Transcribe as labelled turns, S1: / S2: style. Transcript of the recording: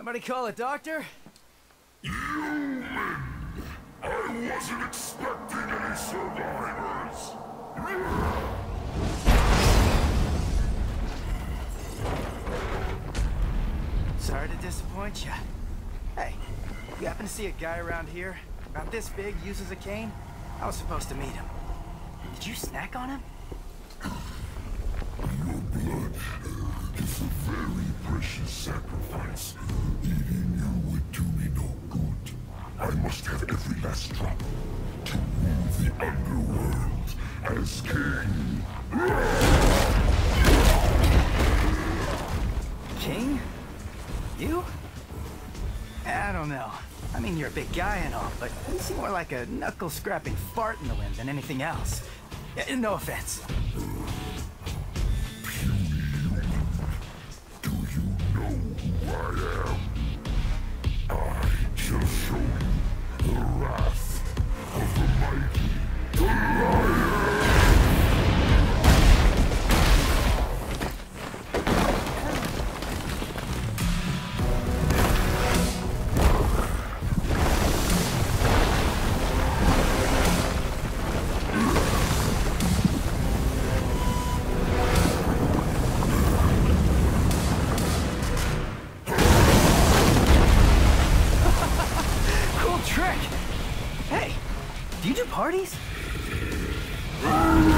S1: Somebody call a doctor?
S2: Human! I wasn't expecting any survivors!
S1: Sorry to disappoint you. Hey, you happen to see a guy around here? About this big, uses a cane? I was supposed to meet him. Did you snack on him?
S2: Your blood is a very precious sacrifice. Eating you would do me no good. I must have every last drop to rule the underworld as king.
S1: King? You? I don't know. I mean, you're a big guy and all, but you seem more like a knuckle-scrapping fart in the wind than anything else. No offense.
S2: Do you know who I am? I shall show you the wrath of the mighty Goliath!
S1: Trick! Hey, do you do parties?